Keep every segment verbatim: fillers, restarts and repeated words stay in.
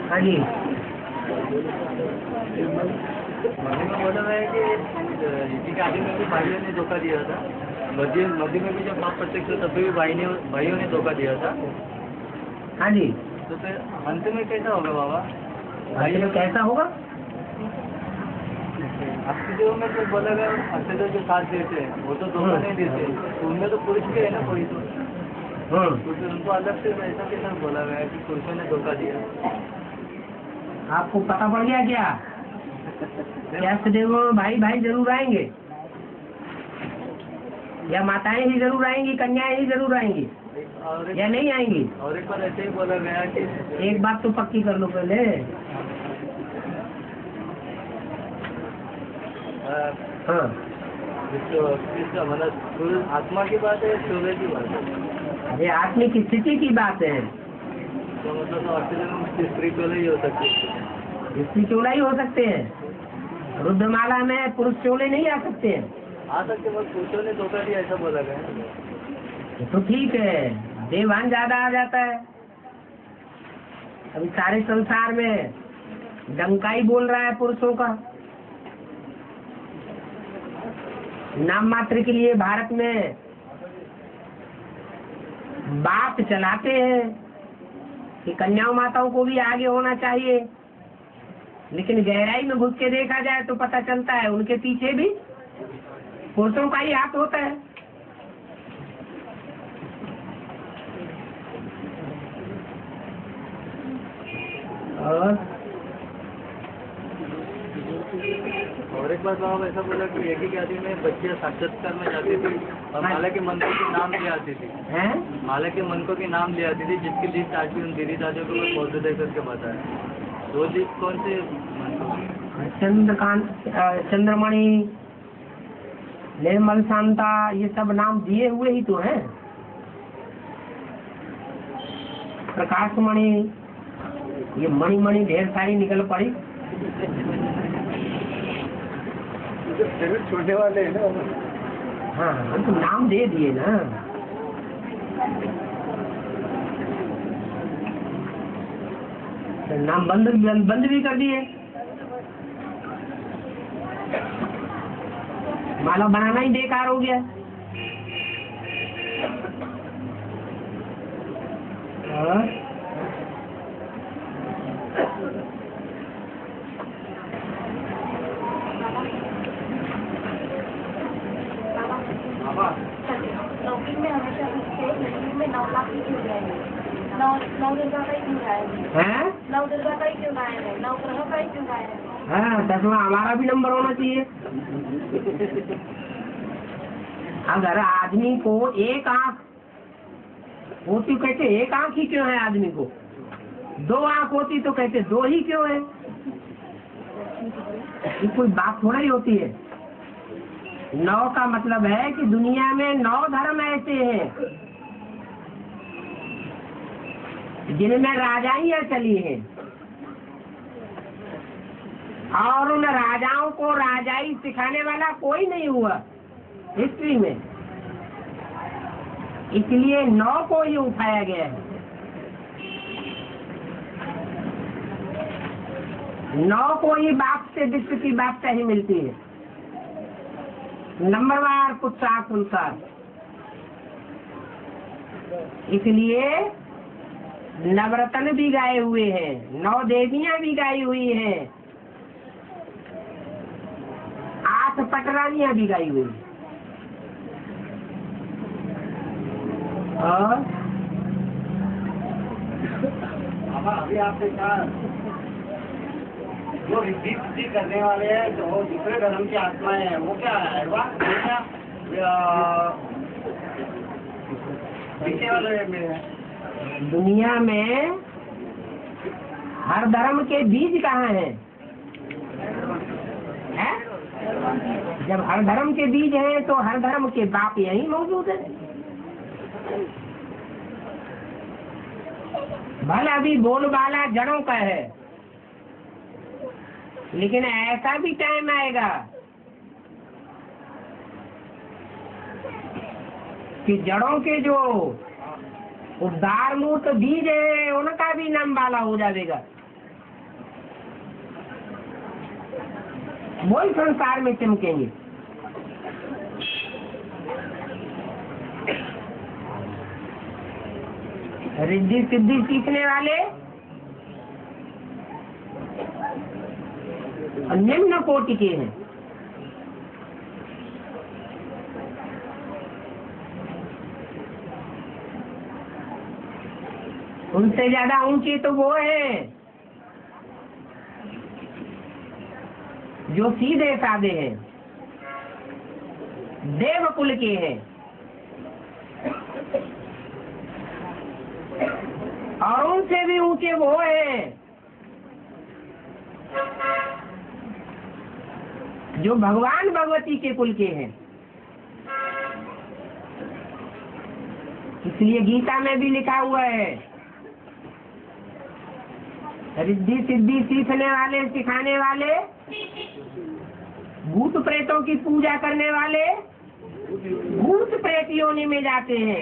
हाँ जी। मध्य में बोला है कि इसी के आदि में भी भाइयों ने धोखा दिया था। मध्य मध्य में भी जब पाप प्रत्यक्ष तब भी भाई ने भाइयों ने धोखा दिया था। हाँ जी। तो फिर अंत में कैसा होगा बाबा? अंत में कैसा होगा? आपके जो में तो बोला गया अंत जो साथ देते हैं वो तो धोखा नहीं देते, तो उनमें तो पुरुष भी है ना कोई तो, तो फिर उनको अलग से ऐसा कैसा बोला गया कि पुरुषों ने धोखा दिया? आपको पता पड़ गया क्या? क्या सदैव भाई भाई जरूर आएंगे या माताएं ही जरूर आएंगी, कन्याएं ही जरूर आएंगी या नहीं आएंगी? और एक बार ऐसे ही बोला गया कि एक बात तो पक्की कर लो पहले। हाँ, मतलब आत्मा की बात है, शोभे की बात है? अरे आत्मिक स्थिति की बात है। तो मतलब ऑक्सीजन स्त्री चोला ही हो सकती है, स्त्री चोला ही हो सकते हैं। रुद्रमाला में पुरुष चोले नहीं आ सकते हैं। आ सकते, बस पुरुषों ने धोखा दिया ऐसा बोला गया। तो ठीक है, देवान ज्यादा आ जाता है। अभी सारे संसार में डंका ही बोल रहा है पुरुषों का। नाम मात्र के लिए भारत में बात चलाते हैं कि कन्याओं माताओं को भी आगे होना चाहिए, लेकिन गहराई में घुस के देखा जाए तो पता चलता है उनके पीछे भी पुरुषों का ही हाथ होता है। और और एक बात बाबा ऐसा बोला कि एक ही आदमी में बच्चियाँ साक्षात्कार में जाती थी और माला के मनकों के नाम ले आती थी, हैं? माला के मनकों के नाम ले आती थी, जिसकी लिस्ट आज भी उन दीदी दादियों को मैं पौधे दे करके बताया। वो लिस्ट कौन से? चंद्रकांत, चंद्रमणि, निर्मल शांता, ये सब नाम दिए हुए ही तो हैं। प्रकाशमणि, ये मणि मणि ढेर सारी निकल पड़ी। छोटे वाले हैं ना। हाँ, हम तो नाम दे दिए ना। नाम बंद बंद भी कर दिए। माला बनाना ही बेकार हो गया। और लौकी में हमेशा लौकी में नौ लाख ही क्यों जाएंगे? नौ नौ दुर्गा का ही क्यों गायब है? नौ दुर्गा का ही क्यों गायब है? नौ ग्रहों का ही क्यों गायब है? हाँ, दसवां हमारा भी नंबर होना चाहिए। अगर आदमी को एक आंख होती कहते एक आंख ही क्यों है आदमी को? दो आंख होती तो कहते दो ही क्यों है? ये कोई बात थोड़ा ही होती है। नौ का मतलब है कि दुनिया में नौ धर्म ऐसे हैं जिनमें राजाइयां चली हैं और उन राजाओं को राजाई सिखाने वाला कोई नहीं हुआ हिस्ट्री में, इसलिए नौ को ही उठाया गया है। नौ को ही बाप से विश्व की बादशाही ही मिलती है, नंबरवार पुरुषानुसार। इसलिए नवरत्न भी गाए हुए हैं, नौ देवियां भी गाई हुई हैं, आठ पटरानियां भी गाई हुई हैं। और अभी आपने कहा जो रिद्धि सिद्धि करने वाले हैं जो दूसरे धर्म की आत्माएं हैं वो क्या है? दुनिया में हर धर्म के बीज कहाँ हैं? है? जब हर धर्म के बीज हैं तो हर धर्म के बाप यही मौजूद है। भला अभी बोलबाला जड़ों का है, लेकिन ऐसा भी टाइम आएगा कि जड़ों के जो उदार मूर्त बीज है उनका भी नाम बाला हो जाएगा। वही संसार में चमकेंगे। रिद्धि सिद्धि सीखने वाले निम्न कोटि के हैं। उनसे ज्यादा ऊंची तो वो है जो सीधे साधे हैं, देव कुल के हैं। और उनसे भी ऊंचे वो हैं जो भगवान भगवती के कुल के हैं। इसलिए गीता में भी लिखा हुआ है, रिद्धि सिद्धि सीखने वाले, सिखाने वाले, भूत प्रेतों की पूजा करने वाले भूत प्रेत योनि में जाते हैं।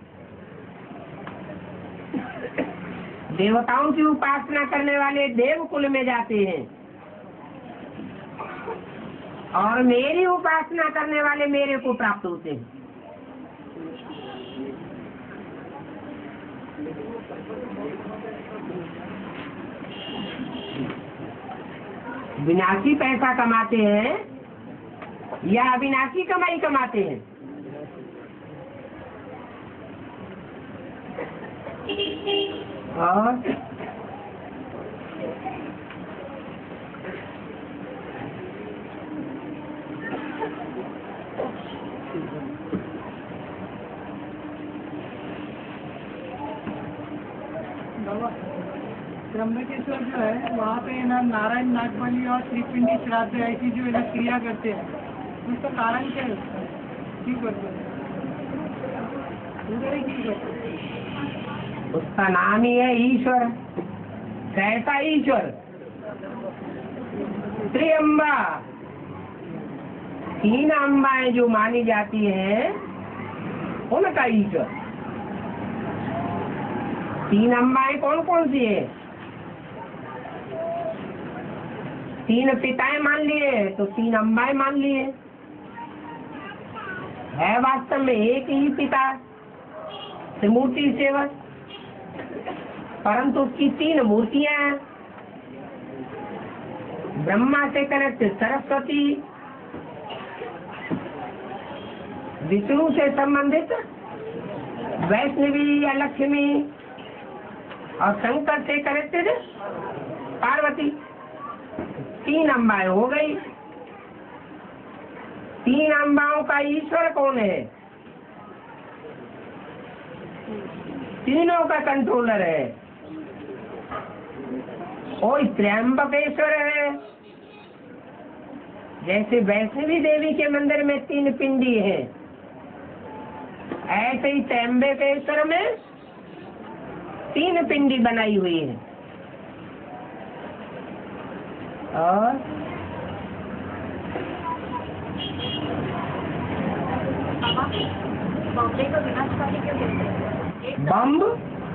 देवताओं की उपासना करने वाले देव कुल में जाते हैं। और मेरी उपासना करने वाले मेरे को प्राप्त होते हैं। विनाशी पैसा कमाते हैं या अविनाशी कमाई कमाते हैं? और त्र्यंबकेश्वर जो है वहाँ पे ना नारायण नागबली और श्रीपिंडी श्राद्ध ऐसी जो है ना क्रिया करते हैं, उसका कारण क्या है? क्यों करते हैं? उसका नाम ही है ईश्वर। कैसा ईश्वर? त्रिअंबा, तीन अम्बाएं जो मानी जाती हैं उनका ईश्वर। तीन अम्बाएं कौन कौन सी है? तीन पिताएं मान लिए तो तीन अम्बाएं मान लिए। है वास्तव में एक ही पिता, त्रिमूर्ति सेवक, परंतु उसकी तीन मूर्तियां हैं। ब्रह्मा से कनेक्ट सरस्वती, विष्णु से संबंधित वैष्णवी या लक्ष्मी, और शंकर से कनेक्टेड पार्वती। तीन अम्बाएं हो गई। तीन अम्बाओं का ईश्वर कौन है? तीनों का कंट्रोलर है। वो त्र्यंबकेश्वर है। जैसे वैष्णवी देवी के मंदिर में तीन पिंडी है, ऐसे ही त्र्यंबकेश्वर में तीन पिंडी बनाई हुई है। और बॉम्बे को विनाशकारी क्यों कहते हैं? बम्ब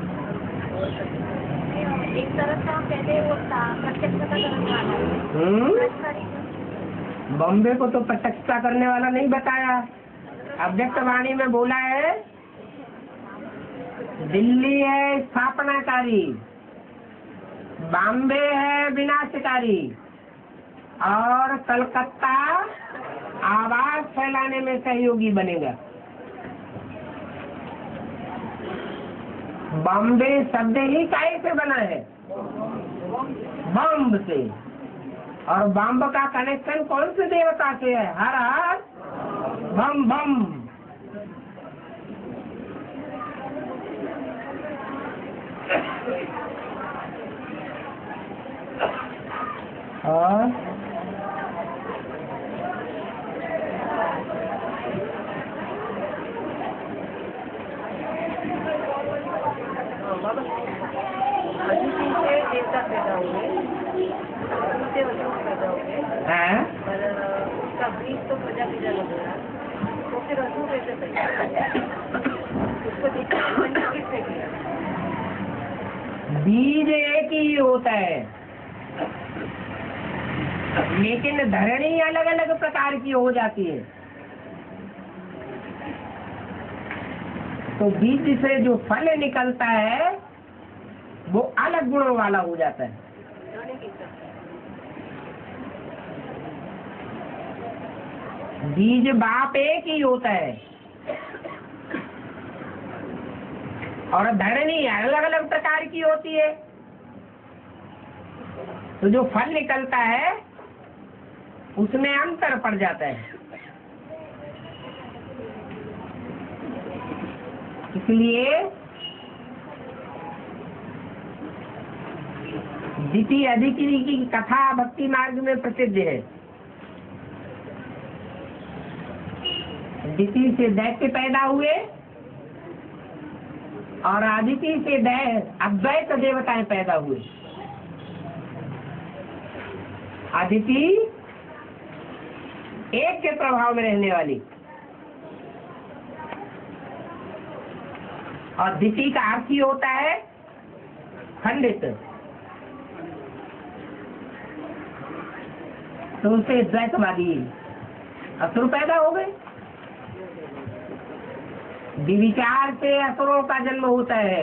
एक तरफ का पहले वो प्रत्यक्षता करने वाला है। बॉम्बे को तो प्रत्यक्षता करने वाला नहीं बताया। अव्यक्त वाणी में बोला है दिल्ली है स्थापनाकारी, बॉम्बे है विनाशकारी, और कलकत्ता आवाज फैलाने में सहयोगी बनेगा। बॉम्बे शब्द ही काहे से बना है? बम्ब से। और बम्ब का कनेक्शन कौन से देवता से है? हर हर बम बम। और देवता पैदा हुए, पैदा हुए, हैं? उसका बीज तो प्रजापति लग गया, तो फिर असु कैसे पैदा? उसको किसने किया? बीज एक ही होता है, लेकिन धरणी अलग अलग प्रकार की हो जाती है। तो बीज से जो फल निकलता है वो अलग गुणों वाला हो जाता है। बीज बाप एक ही होता है और धरणी अलग अलग प्रकार की होती है। तो जो फल निकलता है उसमें अंतर पड़ जाता है। इसलिए द्वितीय अधिकारी की कथा भक्ति मार्ग में प्रसिद्ध है। द्वितीय से दैत्य पैदा हुए और आदिति से अद्वैत देवताएं पैदा हुए। आदिति एक के प्रभाव में रहने वाली और द्वितीय का अर्थ ही होता है खंडित। तो उससे द्वैतवादी असुर पैदा हो गए। विविचार से असुरों का जन्म होता है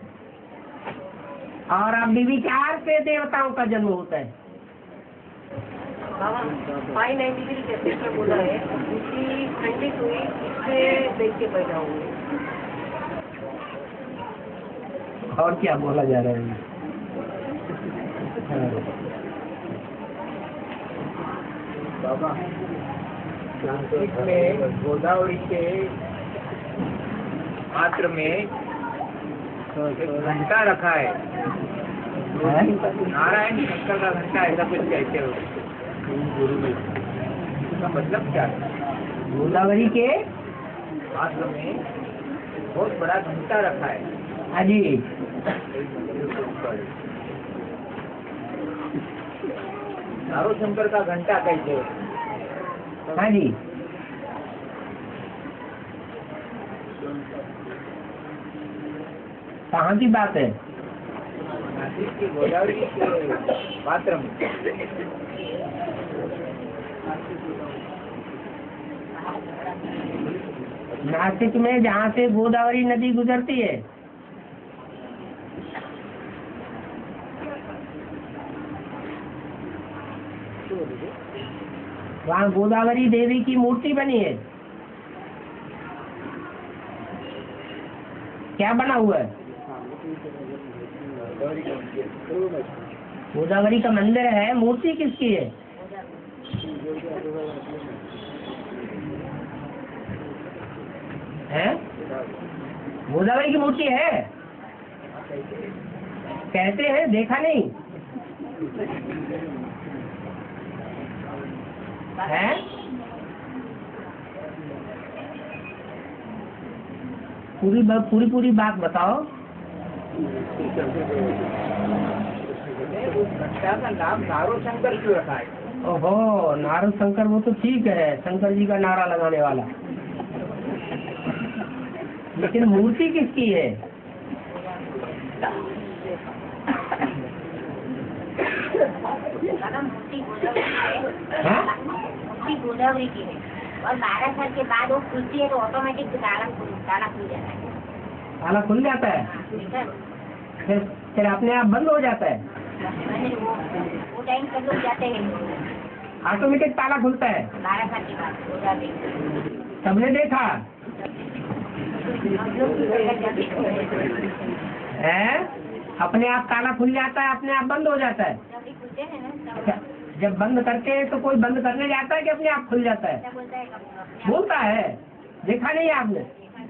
और अब विविचार से देवताओं का जन्म होता है। फाइव नाइन्टी थ्री कैसेट में बोला है कि खंडित हुई इससे दैत्य पैदा हुए। और क्या बोला जा रहा है? बाबा में गोदावरी के पात्र में घंटा रखा है। नारायण शंकर का घंटा ऐसा कुछ कहते हो? इसका मतलब क्या है? गोदावरी के पात्र में बहुत बड़ा घंटा रखा है। हाँ जी, नारो शंकर का घंटा कहते हो? हाँ जी। कहाँ की बात है? नासिक की गोदावरी के पात्र में। नासिक में जहाँ से गोदावरी नदी गुजरती है। वहाँ गोदावरी देवी की मूर्ति बनी है। क्या बना हुआ है? गोदावरी का मंदिर है। मूर्ति किसकी है? है? गोदावरी की मूर्ति है कहते हैं, देखा नहीं है? पूरी पूरी पूरी बात बताओ। घंटा का नाम नारो शंकर क्यों रखा है? ओहो, नारो शंकर, वो तो ठीक है, शंकर जी का नारा लगाने वाला। लेकिन मूर्ति किसकी है? मूर्ति गोदावरी की है और बारह साल के बाद वो खुलती है तो ऑटोमेटिक ताला ताला खुल जाता है। ताला खुल जाता है, फिर फिर अपने आप बंद हो जाता है। वो टाइम कर लोग जाते हैं, ऑटोमेटिक ताला खुलता है बारह साल के बाद गोदावरी। सबने देखा है? अपने आप ताला खुल जाता है, अपने आप बंद हो जाता है। अच्छा, जब बंद करते हैं तो कोई बंद करने जाता है कि अपने आप खुल जाता है? बोलता है। देखा नहीं आपने?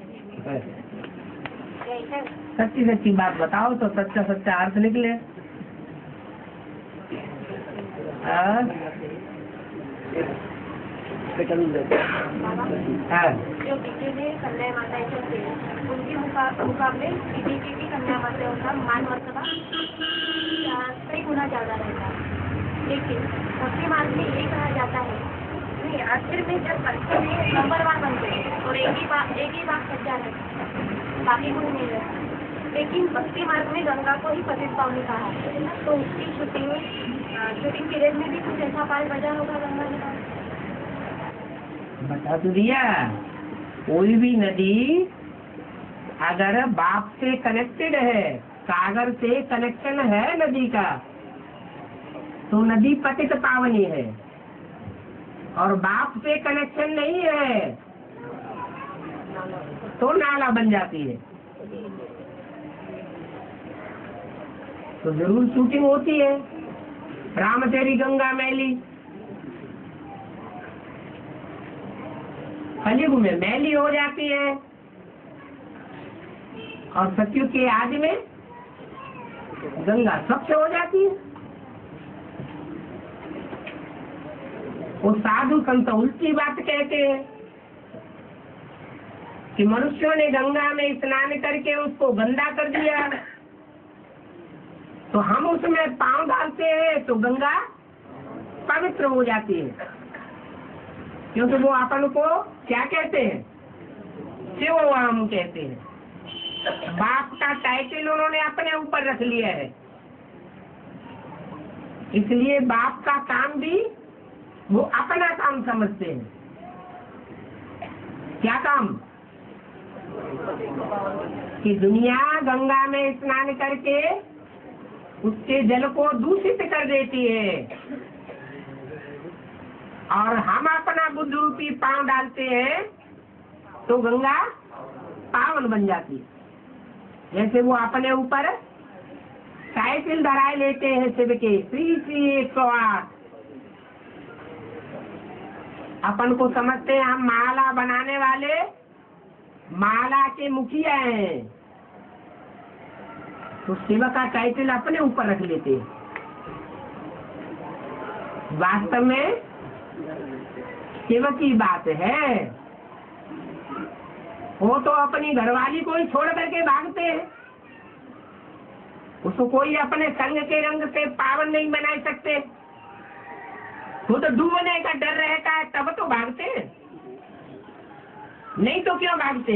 सच्ची सच्ची बात बताओ तो सच्चा सच्चा अर्थ निकले। हाँ? हाँ। जो दीदी ने कन्या माता थे उनके मुकाबले दीदी की भी कन्या माता का मान मर्तबा कई गुना ज्यादा रहता है। लेकिन भक्ति मार्ग में ये कहा जाता है नहीं, आखिर में जब बच्चे में नंबर वन बनते हैं और एक ही बात एक ही बात सच्चा है, बाकी गुण नहीं रहता। लेकिन भक्ति मार्ग में गंगा को ही पतित पावनी कहा है, तो उसकी छुट्टी में शूटिंग पीरियड में भी कुछ ऐसा पाल बजा होगा गंगा जी का? बता तो दिया, कोई भी नदी अगर बाप से कनेक्टेड है, सागर से कनेक्शन है नदी का, तो नदी पतित पावनी है। और बाप से कनेक्शन नहीं है तो नाला बन जाती है। तो जरूर शूटिंग होती है। राम तेरी गंगा मैली, कलयुग में मैली हो जाती है और सतयुग के आदि में गंगा स्वच्छ हो जाती है। वो साधु संत उल्टी बात कहते हैं कि मनुष्यों ने गंगा में स्नान करके उसको गंदा कर दिया, तो हम उसमें पांव डालते हैं तो गंगा पवित्र हो जाती है। क्योंकि वो अपन को क्या कहते हैं? शिववाम कहते हैं। बाप का टाइटल उन्होंने अपने ऊपर रख लिया है, इसलिए बाप का काम भी वो अपना काम समझते हैं। क्या काम? कि दुनिया गंगा में स्नान करके उसके जल को दूषित कर देती है और हम अपना बुद्ध रूपी पांव डालते हैं तो गंगा पावन बन जाती है। जैसे वो अपने ऊपर टाइटल धराए लेते हैं शिव के, श्री श्री एक सौ आठ। अपन को समझते हैं हम माला बनाने वाले माला के मुखिया हैं, तो शिव का टाइटल अपने ऊपर रख लेते हैं। वास्तव में शिव की बात है, वो तो अपनी घरवाली को ही छोड़ करके भागते हैं। उसको कोई अपने संग के रंग से पावन नहीं बना सकते। वो तो डूबने का डर रहता है तब तो भागते हैं, नहीं तो क्यों भागते?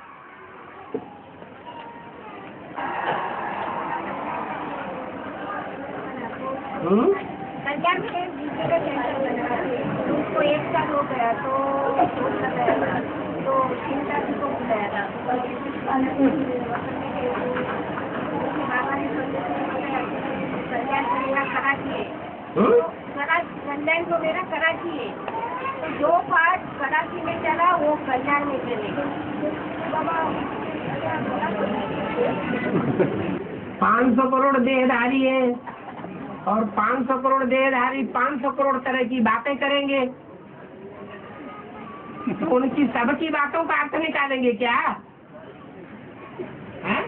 हम्म संख्या में बीजे का कैंसर बना तो उसको एक साल हो गया तो सोच लगाया था, तो चिंता जी को बुलाया था। बाबा ने कल्याण करेगा कराची है, कल्याण को मेरा कराची है, तो जो पार्ट कराची में चला वो कल्याण में चलेगा। पाँच सौ करोड़ देहधारी है और पाँच सौ करोड़ देहधारी पाँच सौ करोड़ तरह की बातें करेंगे, तो उनकी सबकी बातों का अर्थ निकालेंगे क्या? हैं?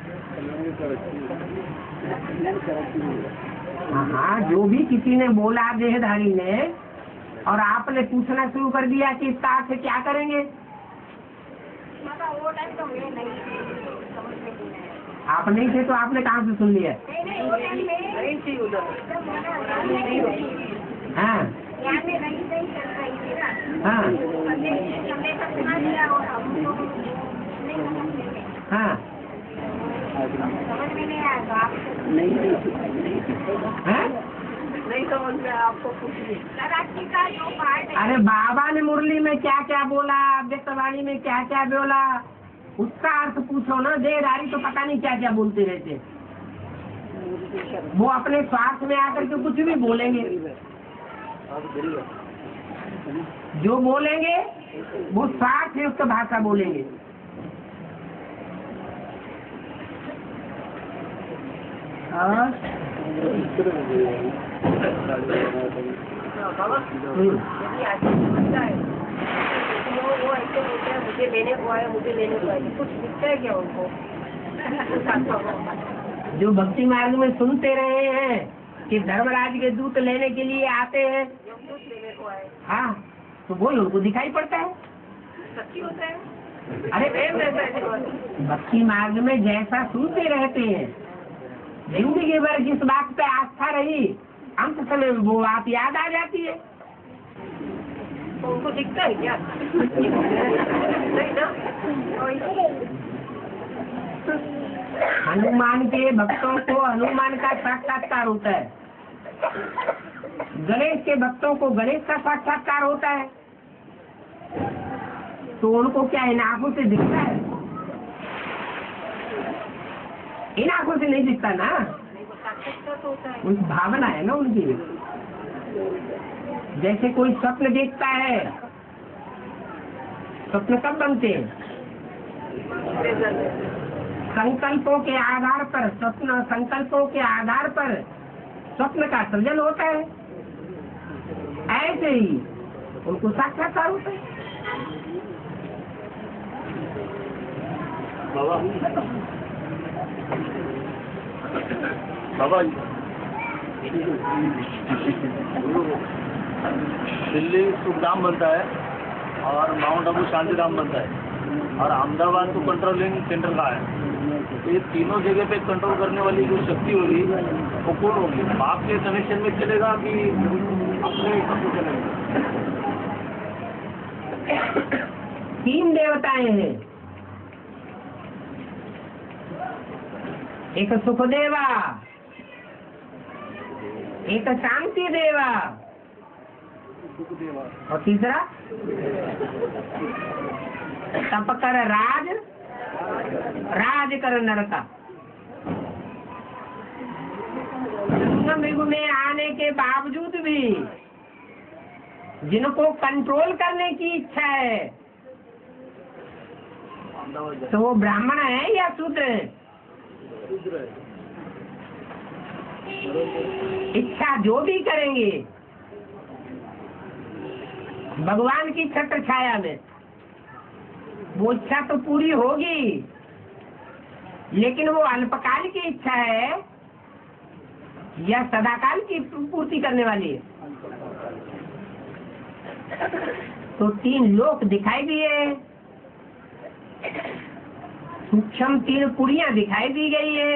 हाँ, जो भी किसी ने बोला देहधारी ने और आपने पूछना शुरू कर दिया कि इसका अर्थ क्या करेंगे? वो टाइम तो मैं नहीं समझ में नहीं आया। आप नहीं थे तो आपने कहाँ से सुन लिया? नहीं नहीं वो टाइम में नहीं थी उधर। हाँ यहाँ में नहीं नहीं चल रही थी ना। हाँ हमने हमने सब सुना दिया और हमको नहीं समझ में हाँ समझ में नहीं आया तो आप नहीं हाँ नहीं समझ में आपको कुछ नहीं। कराची का जो पार्ट है, अरे बाबा ने मुरली में क्या क्या बोला, व्यक्तवाणी में क्या क्या बोला, उसका अर्थ पूछो ना। देहधारी तो पता नहीं क्या क्या बोलते रहते, वो अपने स्वार्थ में आकर के कुछ भी बोलेंगे। जो बोलेंगे वो स्वार्थ है, उसका भाषा बोलेंगे। और यदि आदमी समझता है वो वो ऐसे बोलते हैं मुझे लेने को आया मुझे लेने को आया, कुछ दिखता है क्या उनको? जो भक्ति मार्ग में सुनते रहे हैं कि धर्मराज के दूत लेने के लिए आते हैं, लेने को आए हाँ, तो वही उनको दिखाई पड़ता है। सच्ची होता है। अरे प्रेम रहता है। भक्ति मार्ग में जैसा सुनते रहते हैं, जिंदगी भर जिस बात पे आस्था रही, अंत समय वो बात याद आ जाती है। तो उनको दिखता है क्या? नहीं ना। हनुमान के भक्तों को हनुमान का साक्षात्कार होता है। गणेश के भक्तों को गणेश का साक्षात्कार होता है, तो उनको क्या इन आंखों से दिखता है? इन आंखों से नहीं दिखता ना, उस भावना है ना उनकी। जैसे कोई स्वप्न देखता है, स्वप्न कब बनते हैं? संकल्पों के आधार पर, स्वप्न संकल्पों के आधार पर स्वप्न का सृजन होता है। ऐसे ही उनको साक्षात्कार होता है। बाबा बाबा दिल्ली सुखधाम बनता है और माउंट आबू शांतिधाम बनता है और अहमदाबाद तो कंट्रोलिंग सेंटर का है। तो ये तीनों जगह पे कंट्रोल करने वाली जो शक्ति होगी वो कौन होगी? बाप के कनेक्शन में चलेगा कि अपने सबको चलेगा? तीन देवताएं हैं, एक सुखदेवा, एक शांति देवा और तीसरा तप कर राज राज कर नरका। मृग में आने के बावजूद भी जिनको कंट्रोल करने की इच्छा है, तो वो ब्राह्मण है या शूद्र है? इच्छा जो भी करेंगे भगवान की छत्र छाया में, वो इच्छा तो पूरी होगी, लेकिन वो अल्पकाल की इच्छा है या सदाकाल की पूर्ति करने वाली है? तो तीन लोक दिखाई दिए, सूक्ष्म तीन पुरियां दिखाई दी गई है,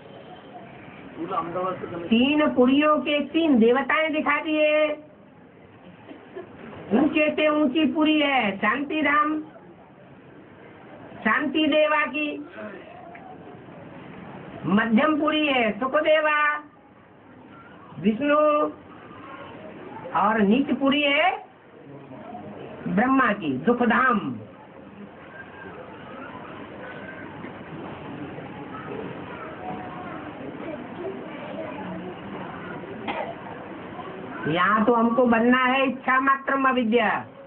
तीन पुरियों के तीन देवताएं दिखा दिए। ऊंचे से ऊंची पुरी है शांति धाम, शांति देवा की। मध्यम पुरी है सुखदेवा विष्णु, और नीच पुरी है ब्रह्मा की दुखधाम। यहाँ तो हमको बनना है इच्छा मात्र अविद्या,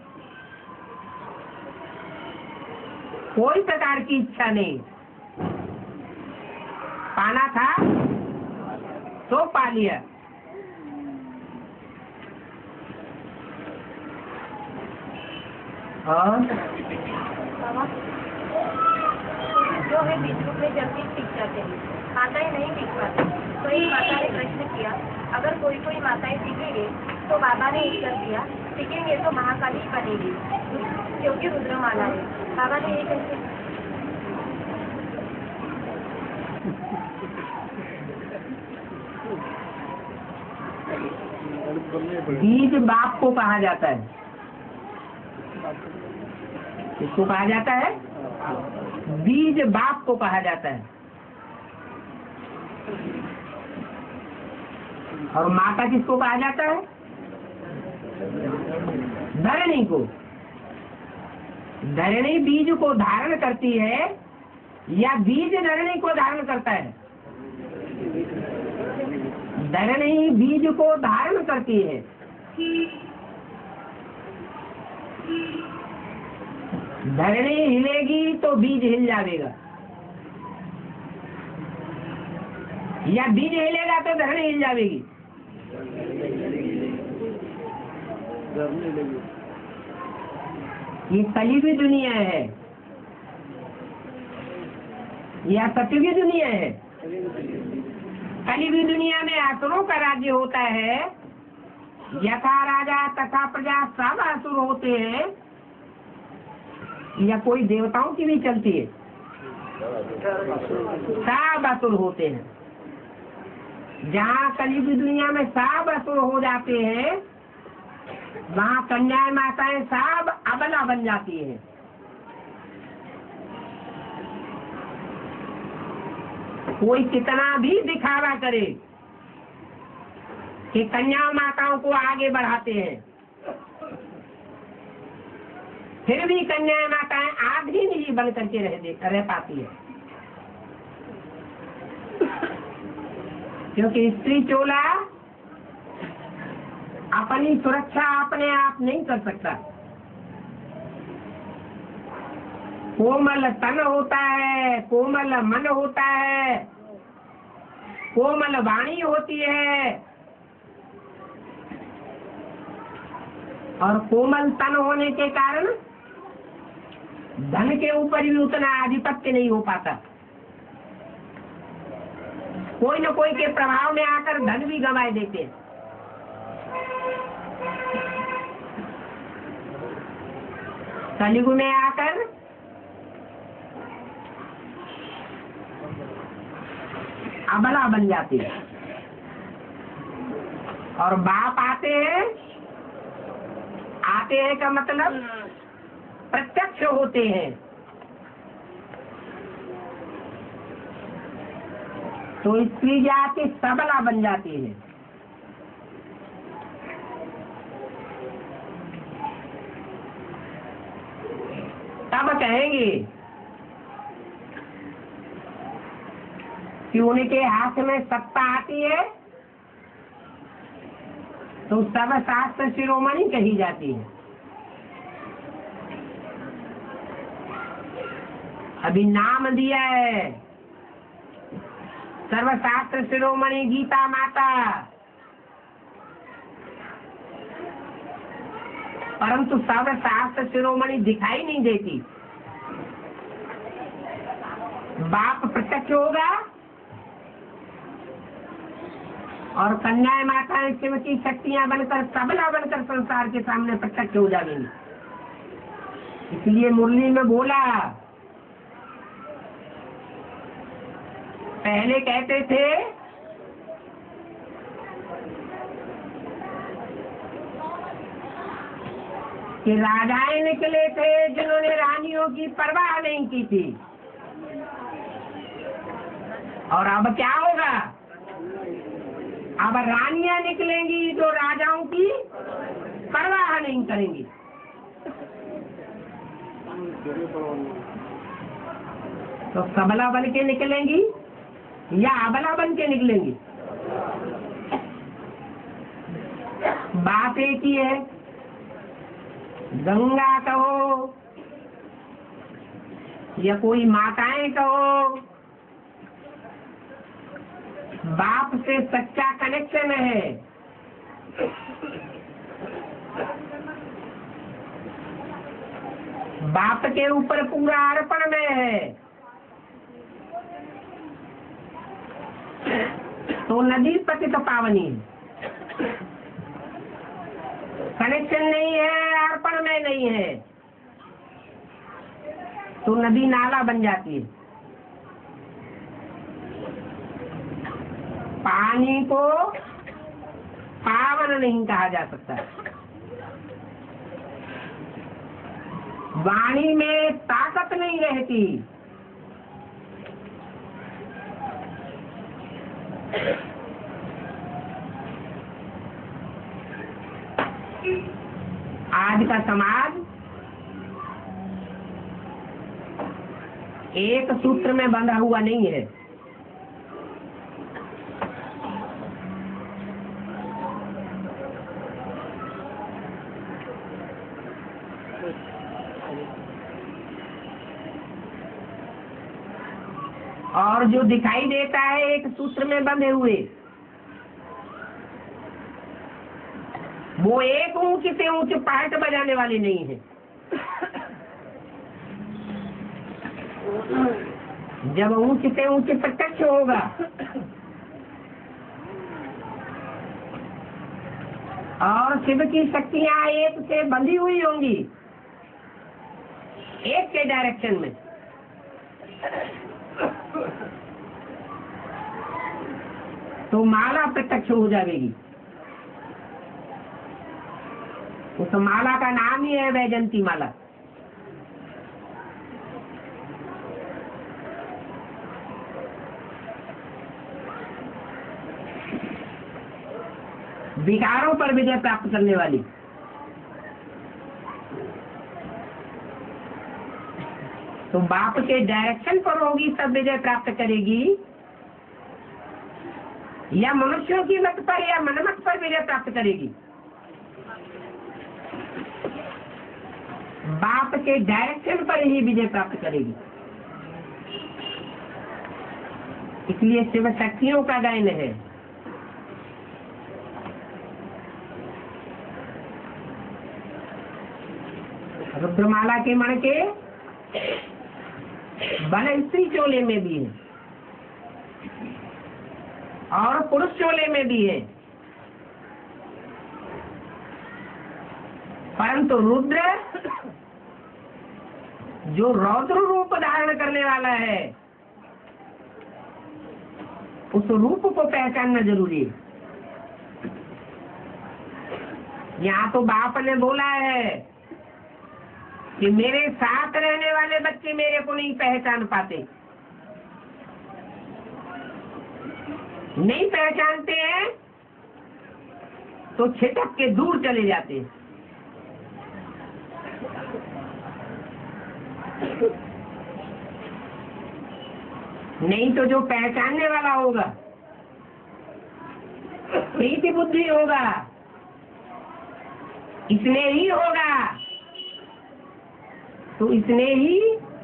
कोई प्रकार की इच्छा नहीं। पाना था तो पा लिया। और जो है बीच में जल्दी सीख जाते हैं, माताएं नहीं सीख पाते। तो एक माता ने प्रश्न किया, अगर कोई कोई माताएं सीखेंगे, तो बाबा ने उत्तर दिया, सीखेंगे तो महाकाली बनेगी क्योंकि रुद्रमाला है। बाबा ने ये कैसे? बीज बाप को कहा जाता है। किसको कहा जाता है? बीज बाप को कहा जाता है। और माता किसको कहा जाता है? धरणी को। धरणी बीज को धारण करती है या बीज धरणी को धारण करता है? धरणी बीज को धारण करती है। धरणी हिलेगी तो बीज हिल जाएगा, या बीज हिलेगा तो धरणी हिल जाएगी। ये कलियुगी दुनिया है या सतयुगी दुनिया है? कलियुगी दुनिया में असुरों का राज्य होता है। यथा राजा तथा प्रजा सब असुर होते हैं, या कोई देवताओं की भी चलती है? सब असुर होते हैं। जहाँ कलियुगी दुनिया में सब असुर हो जाते हैं, वहाँ कन्याएं माताएं सब अबला बन जाती है। कोई कितना भी दिखावा करे कि कन्या माताओं को आगे बढ़ाते हैं, फिर भी कन्या माताएं आधी नहीं बन करके रह दे रह पाती है, क्योंकि स्त्री चोला अपनी सुरक्षा अपने आप नहीं कर सकता। कोमल तन होता है, कोमल मन होता है, कोमल वाणी होती है, और कोमल तन होने के कारण धन के ऊपर भी उतना आधिपत्य नहीं हो पाता। कोई न कोई के प्रभाव में आकर धन भी गंवाए देते हैं। कलयुग में आकर अबला बन जाती है, और बाप आते हैं, आते हैं का मतलब प्रत्यक्ष होते हैं, तो स्त्री जाति सबला बन जाती है। तब कहेंगे कि उनके हाथ में सत्ता आती है तो सब शास्त्र शिरोमणि कही जाती है। अभी नाम दिया है सर्वशास्त्र शिरोमणि गीता माता, परंतु सर्वशास्त्र शिरोमणि दिखाई नहीं देती। बाप प्रत्यक्ष होगा और कन्याएं माताएं शिव की शक्तियां बनकर सबला बनकर संसार के सामने प्रत्यक्ष हो जाएंगी। इसलिए मुरली में बोला, पहले कहते थे कि राजाएं निकले थे जिन्होंने रानियों की परवाह नहीं की थी, और अब क्या होगा? अब रानियां निकलेंगी जो राजाओं की परवाह नहीं करेंगी। तो सबला बन के निकलेंगी या अबला बन के निकलेंगी? बात एक ही है। गंगा कहो या कोई माताएं कहो, बाप से सच्चा कनेक्शन है। बाप के ऊपर पूरा अर्पण में है, तो नदी पतित पावनी है। कनेक्शन नहीं है, अर्पण में नहीं है, तो नदी नाला बन जाती है। पानी को पावन नहीं कहा जा सकता। वाणी में ताकत नहीं रहती। आज का समाज एक सूत्र में बंधा हुआ नहीं है। और जो दिखाई देता है एक सूत्र में बंधे हुए, वो एक ऊंचे से ऊंचे पार्ट बजाने वाले नहीं है। जब ऊंचे से ऊंचे प्रत्यक्ष होगा और शिव की शक्तियां एक से बंधी हुई होंगी, एक के डायरेक्शन में, तो माला प्रत्यक्ष हो जाएगी। उस माला का नाम ही है वैजंती माला। विकारों पर विजय प्राप्त करने वाली। तो बाप के डायरेक्शन पर होगी तब विजय प्राप्त करेगी, या मनुष्यों की मत पर या मनमत पर विजय प्राप्त करेगी? बाप के डायरेक्शन पर ही विजय प्राप्त करेगी। इसलिए शिव शक्तियों का गायन है। रुद्रमाला के मण के बल स्त्री चोले में भी है और पुरुष चोले में भी है, परंतु रुद्र जो रौद्र रूप धारण करने वाला है, उस रूप को पहचानना जरूरी है। यहाँ तो बाप ने बोला है कि मेरे साथ रहने वाले बच्चे मेरे को नहीं पहचान पाते, नहीं पहचानते हैं तो छिटक के दूर चले जाते हैं। नहीं तो जो पहचानने वाला होगा, प्रीति बुद्धि होगा, इसने ही होगा, तो इसने ही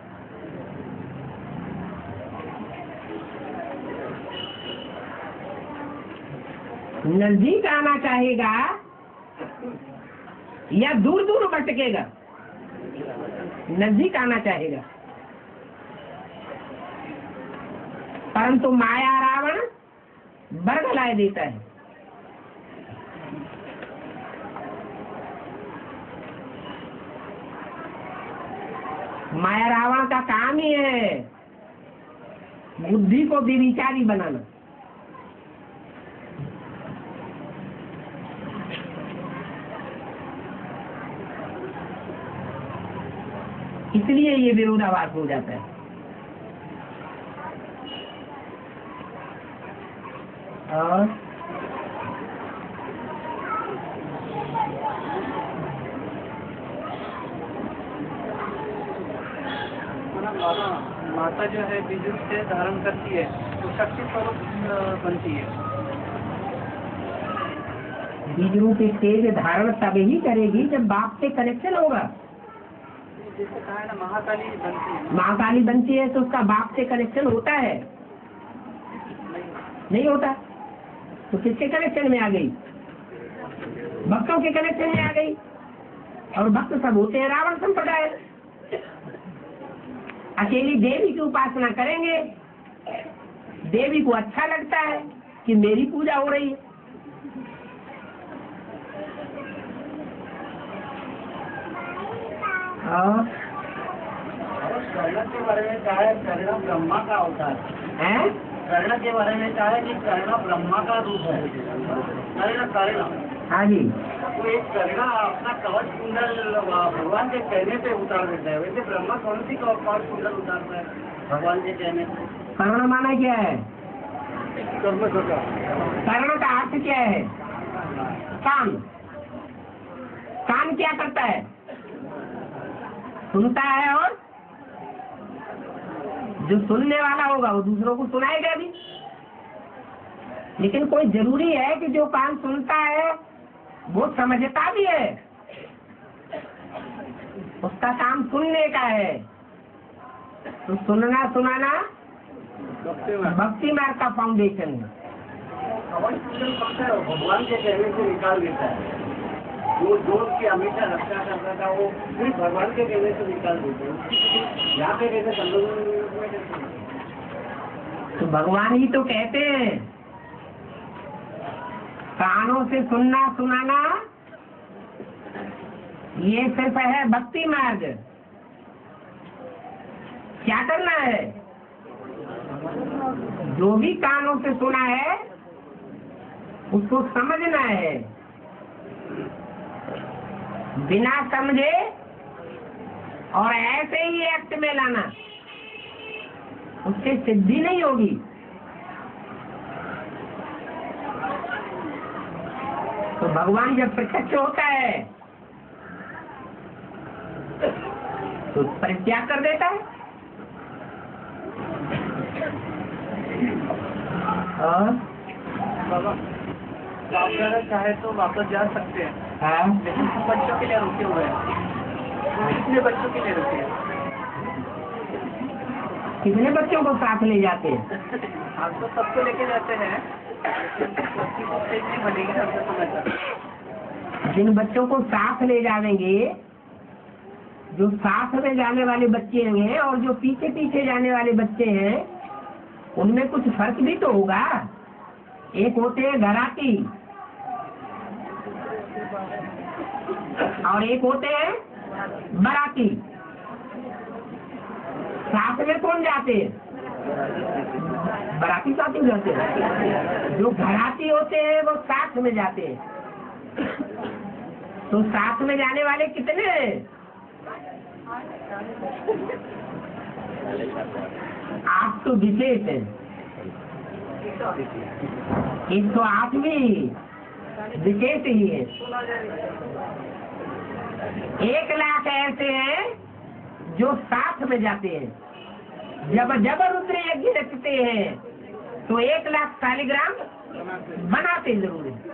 नजदीक आना चाहेगा या दूर दूर भटकेगा? नजदीक आना चाहेगा। परंतु माया रावण बरगलाए देता है। माया रावण का काम ही है बुद्धि को विविचारी बनाना। इसलिए ये विरोधाभास हो जाता है। और माता जो है बीज रूप से धारण करती है तो शक्ति स्वरूप बनती है। बीज रूप स्टेज धारण तब ही करेगी जब बाप से कनेक्शन होगा। जैसे कहा है ना महाकाली बनती है। महाकाली बनती है तो उसका बाप से कनेक्शन होता है? नहीं होता। तो किसके कनेक्शन में आ गई? भक्तों के कनेक्शन में आ गई। और भक्त सब होते हैं रावण संप्रदाय। अकेली देवी की उपासना करेंगे, देवी को अच्छा लगता है कि मेरी पूजा हो रही है। और कर्ण के बारे में क्या है? कर्ण ब्रह्मा का अवतार है। कर्ण के बारे में क्या है कि कर्ण ब्रह्मा का रूप है। कर्ण कर्ण हाँ जी, तो एक कर्ण अपना कवच कुंडल भगवान के कहने पे उतार देता है। वैसे ब्रह्मा कौन सी कवच कुंडल उतारता है भगवान के कहने पे? कर्ण माना क्या है? कर्ण का कर्ण का अर्थ क्या है? कान। कान क्या करता है? सुनता है, और जो सुनने वाला होगा वो दूसरों को सुनाएगा भी। लेकिन कोई जरूरी है कि जो कान सुनता है वो समझता भी है। उसका काम सुनने का है। तो सुनना सुनाना भक्ति मार्ग का फाउंडेशन है। भगवान के कहने से निकाल देता है। वो जो उसकी हमेशा रक्षा करता था वो सिर्फ भगवान के कहने से निकाल देते हैं। यहाँ पे कहते संबंध तो भगवान ही तो कहते हैं कानों से सुनना सुनाना ये सिर्फ है भक्ति मार्ग। क्या करना है? जो भी कानों से सुना है उसको समझना है। बिना समझे और ऐसे ही एक्ट में लाना, उससे सिद्धि नहीं होगी। तो भगवान जब प्रत्यक्ष होता है तो परित्याग कर देता है। और आप अगर चाहे तो वापस जा सकते हैं, हाँ, लेकिन हम बच्चों के लिए रुके हुए हैं। कितने बच्चों के लिए रुके हैं? कितने बच्चों को साथ ले जाते हैं? आप तो सबको लेके जाते हैं, बच्ची को सही नहीं बनेगी ना हमको समझ सकते। जिन बच्चों को साथ ले जाएंगे, जो साथ में जाने वाले बच्चे हैं और जो पीछे पीछे जाने वाले बच्चे हैं, उनमें कुछ फर्क भी तो होगा। एक होते हैं घराती और एक होते हैं बराती। साथ में कौन जाते हैं? बराती साथ में जाते हैं। जो घराती होते हैं वो साथ में जाते हैं। तो साथ में जाने वाले कितने हैं? आठ तो विशेष है, एक तो आठ भी विशेष ही है। एक लाख ऐसे हैं जो साथ में जाते हैं। जब जब रुद्र यज्ञ रखते हैं तो एक लाख शालिग्राम बनाते जरूर है।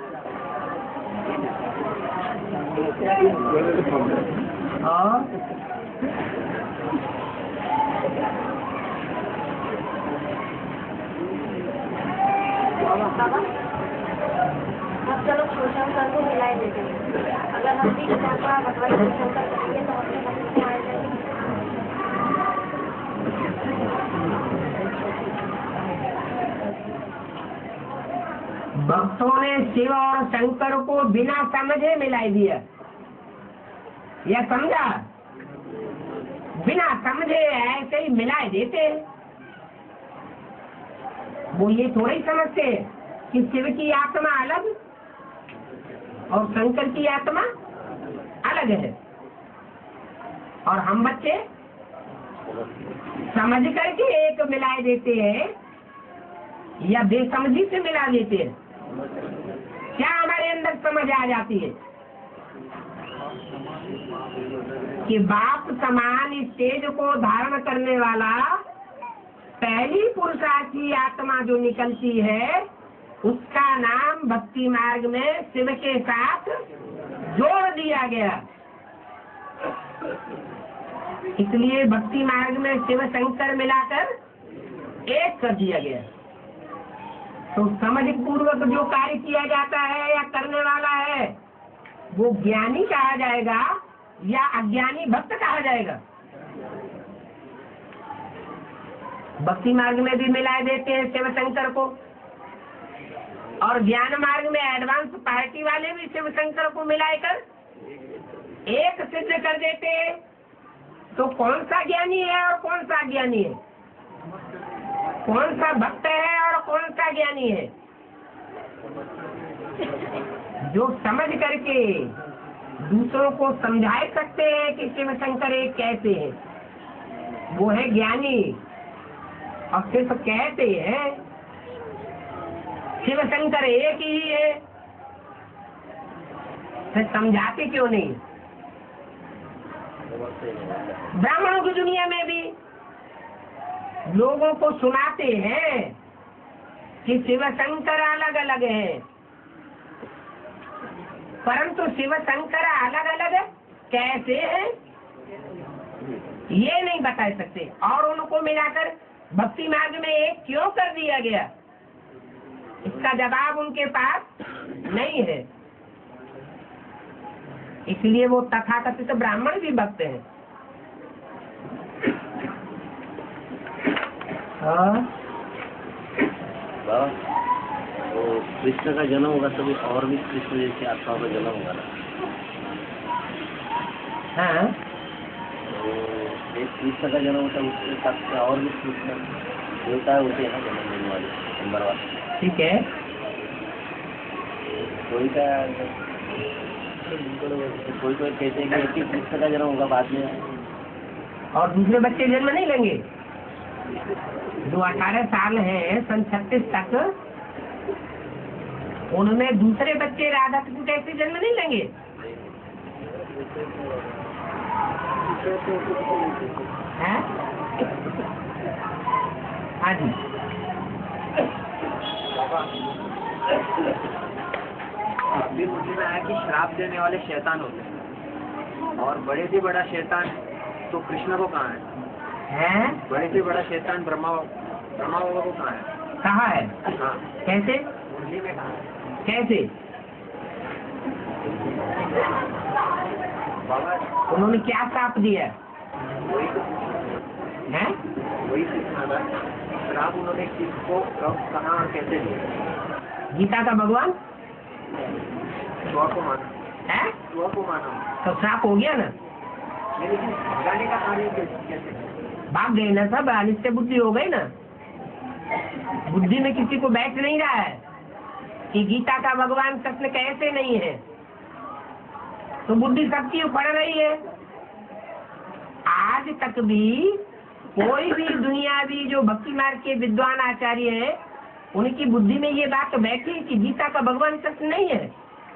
और बाबा, अब चलो शिवशंकर को मिलाए देते हैं। अगर हम भी भगवान शिवशंकर करेंगे तो अपने भक्त को आए जाएंगे। भक्तों ने शिव और शंकर को बिना समझे मिलाई दिया। यह समझा? बिना समझे ऐसे ही मिलाए देते। वो ये थोड़ा ही समझते कि शिव की आत्मा अलग और शंकर की आत्मा अलग है। और हम बच्चे समझ करके एक मिलाए देते हैं या बेसमझी से मिला देते हैं। क्या हमारे अंदर समझ आ जाती है कि बाप समान इस तेज को धारण करने वाला पहली पुरुषार्थ की आत्मा जो निकलती है उसका नाम भक्ति मार्ग में शिव के साथ जोड़ दिया गया। इसलिए भक्ति मार्ग में शिव शंकर मिलाकर एक कर दिया गया। तो समझ पूर्वक जो कार्य किया जाता है या करने वाला है वो ज्ञानी कहा जाएगा या अज्ञानी भक्त कहा जाएगा। भक्ति मार्ग में भी मिला देते हैं शिव शंकर को, और ज्ञान मार्ग में एडवांस पार्टी वाले भी शिव शंकर को मिलाकर एक सिद्ध कर देते हैं। तो कौन सा ज्ञानी है और कौन सा अज्ञानी है? कौन सा भक्त है और कौन सा ज्ञानी है? जो समझ करके दूसरों को समझा सकते हैं कि शिव शंकर एक कैसे है, वो है ज्ञानी। और सिर्फ कहते हैं शिव शंकर एक ही है, फिर समझाते क्यों नहीं? ब्राह्मणों की दुनिया में भी लोगों को सुनाते हैं कि शिव शंकर अलग अलग है, परंतु शिव शंकर अलग अलग कैसे है ये नहीं बता सकते। और उनको मिलाकर भक्ति मार्ग में एक क्यों कर दिया गया, इसका जवाब उनके पास नहीं है। इसलिए वो तथाकथित ब्राह्मण भी भक्त हैं। तो कृष्ण का जन्म होगा तभी और भी कृष्ण जैसी आत्मा का जन्म होगा ना। हाँ, तो एक कृष्ण का जन्म होता है, उसके साथ और भी कृष्ण देवता होते हैं ना जन्म देने वाले नंबर वाले। ठीक है। कोई का कोई कोई कहते हैं कि एक ही कृष्ण का जन्म होगा बाद में, और दूसरे बच्चे जन्म नहीं लेंगे। जो अठारह साल है सन छत्तीस तक उनमें दूसरे बच्चे राधा कृष्ण कैसे जन्म नहीं लेंगे? हैं? हाँ जी। अभी मुझे में आया कि श्राप देने वाले शैतान होते हैं, और बड़े से बड़ा शैतान तो कृष्ण को कहाँ है? हैं? बड़े से बड़ा शैतान ब्रह्मा ब्रह्मा बाबा को कहाँ है? कहाँ है? हाँ, कैसे? मुरली में कहाँ है? कैसे? बाबा उन्होंने क्या श्राप दिया? वही हैं? वही सीखना था, श्राप उन्होंने किसको कब कहाँ और कैसे दिया? गीता का भगवान सुआ को माना है? सुआ को माना तो श्राप हो गया ना? नहीं, लेकिन भगाने का कार्य कैसे कैसे? भाग गए ना सब, अनिष्ट बुद्धि हो गई ना। बुद्धि में किसी को बैठ नहीं रहा है कि गीता का भगवान कृष्ण कैसे नहीं है, तो बुद्धि सबकी उखड़ रही है। आज तक भी कोई भी दुनियावी जो भक्ति मार्ग के विद्वान आचार्य है, उनकी बुद्धि में ये बात बैठी कि गीता का भगवान कृष्ण नहीं है,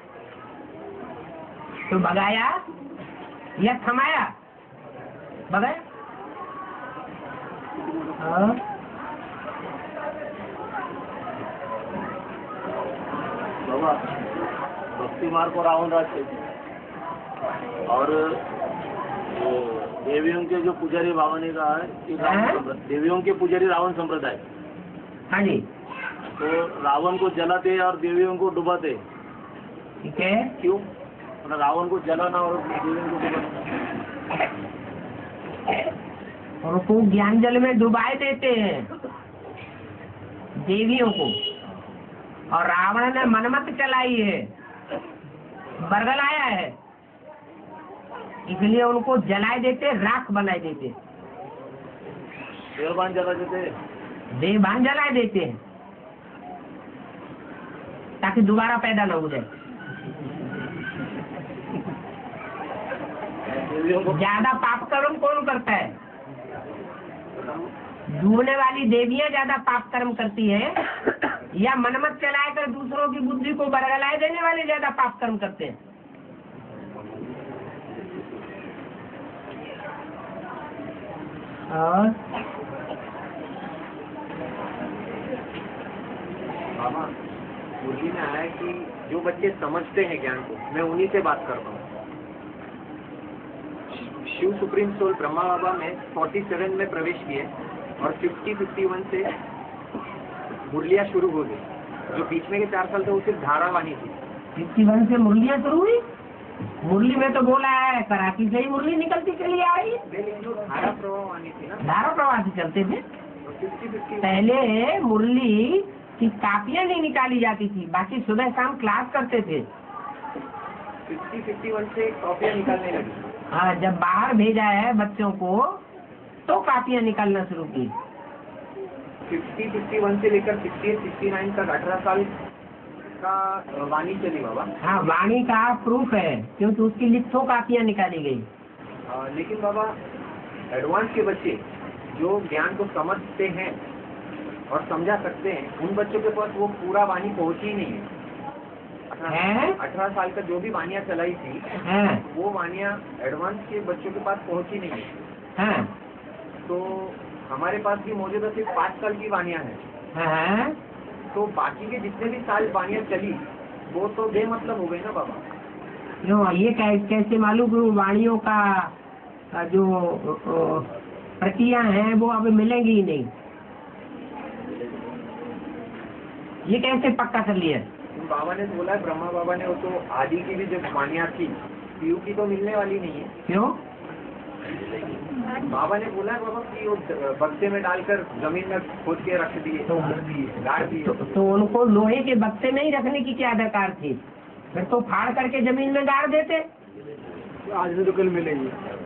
तो भगाया या थमाया? भगाया। हाँ। बाबा भक्ति मार्ग को रावण राज कहते हैं, और वो देवियों के जो पुजारी बाबा ने कहा है कि रावण संप्रदाय, देवियों के पुजारी रावण संप्रदाय। हाँ जी, तो रावण को जलाते और देवियों को डुबाते, ठीक है। क्यों? मतलब रावण को जलाना और देवियों को डुबाना। और उनको ज्ञान जल में डुबाए देते हैं देवियों को, और रावण ने मनमत चलाई है, बरगलाया है, इसलिए उनको जलाए देते, राख बनाए देते, देवबान जला देते, देवबान जलाए देते हैं, ताकि दोबारा पैदा न हो जाए। देवियों को ज्यादा पाप कर्म कौन करता है? डूबने वाली देवियां ज्यादा पाप कर्म करती हैं, या मनमत चलाए कर दूसरों की बुद्धि को बरगलाए देने वाले ज्यादा पाप कर्म करते हैं? और बाबा मुरली में आया कि जो बच्चे समझते हैं ज्ञान को, मैं उन्हीं से बात करता हूँ। शिव सुप्रीम सोल ब्रह्मा बाबा में सैंतालीस में प्रवेश किए और पचास इक्यावन से मुरलियाँ शुरू हो गई। जो बीच में के चार साल थे वो सिर्फ धारावाणी थी। इक्यावन से मुरलियाँ शुरू हुई। मुरली में तो बोला है कराची से ही मुरली निकलती चली आ रही है। लेकिन जो धारा प्रवाह वाणी थी ना, धारा प्रवाह से चलते थे। पचास पचास पहले मुरली की कापियाँ नहीं निकाली जाती थी, बाकी सुबह शाम क्लास करते थे। पचास इक्यावन से कॉपियाँ निकालने लगी। हाँ, जब बाहर भेजा है बच्चों को तो कापियाँ निकालना शुरू की। पचास इक्यावन से लेकर अड़सठ उनहत्तर तक अठारह साल का वाणी चली बाबा। हाँ, वाणी का प्रूफ है, क्योंकि उसकी लिखो कापियाँ निकाली गई। आ, लेकिन बाबा एडवांस के बच्चे जो ज्ञान को समझते हैं और समझा सकते हैं, उन बच्चों के पास वो पूरा वाणी पहुंची ही नहीं है। है? अठारह साल का जो भी वानियाँ चलाई थी, है? वो वानियाँ एडवांस के बच्चों के पास पहुंची नहीं है। है? तो हमारे पास भी मौजूदा सिर्फ पाँच साल की वानियाँ हैं। है? तो बाकी के जितने भी साल वानियाँ चली वो तो बेमतलब हो गई ना बाबा। क्यों? ये कै, कैसे मालूम कि वाणियों का जो प्रतियां हैं वो अब मिलेंगी ही नहीं? ये कैसे पक्का कर लिया? बाबा ने बोला है, ब्रह्मा बाबा ने, वो तो आदि की भी जब वानियाँ थी, पीयू की तो मिलने वाली नहीं है। क्यों? बाबा ने बोला है बाबा कि वो बक्से में डालकर जमीन में खोद के रख दिए, तो गाड़ दिए। तो, तो उनको लोहे के बक्से में ही रखने की क्या दरकार थी? फिर तो फाड़ करके जमीन में गाड़ देते। आज में तो कल मिलेंगे।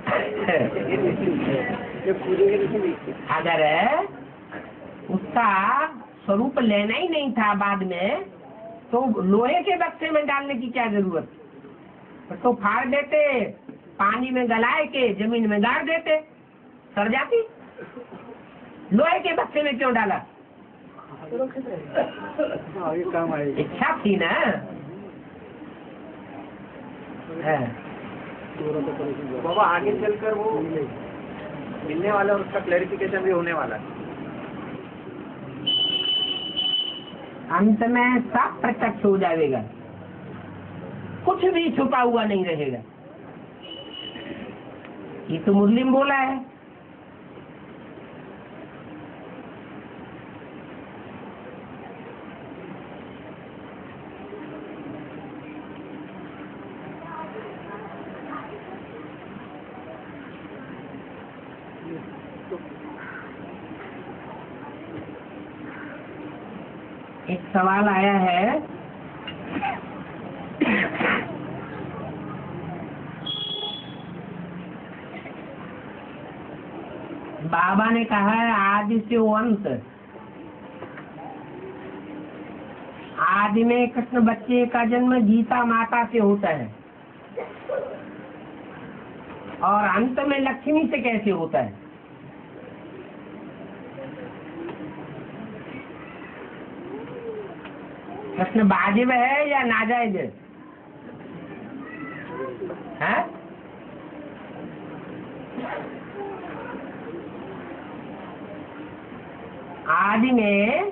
अगर उसका स्वरूप लेना ही नहीं था बाद में, तो लोहे के बक्से में डालने की क्या जरूरत? फिर तो फाड़ देते, पानी में गलाए के जमीन में गाड़ देते, सड़ जाती। लोहे के बक्से में क्यों डाला? आगे काम आएगी। इच्छा थी ना। है। बाबा आगे चलकर वो मिलने वाला और उसका क्लैरिफिकेशन भी होने वाला है। अंत में सब प्रत्यक्ष हो जाएगा, कुछ भी छुपा हुआ नहीं रहेगा। ये तो मुस्लिम बोला है। एक सवाल आया है, बाबा ने कहा है आदि से अंत, आदि में कृष्ण बच्चे का जन्म गीता माता से होता है और अंत में लक्ष्मी से कैसे होता है? प्रश्न वाजिब है या नाजायज है? आदि में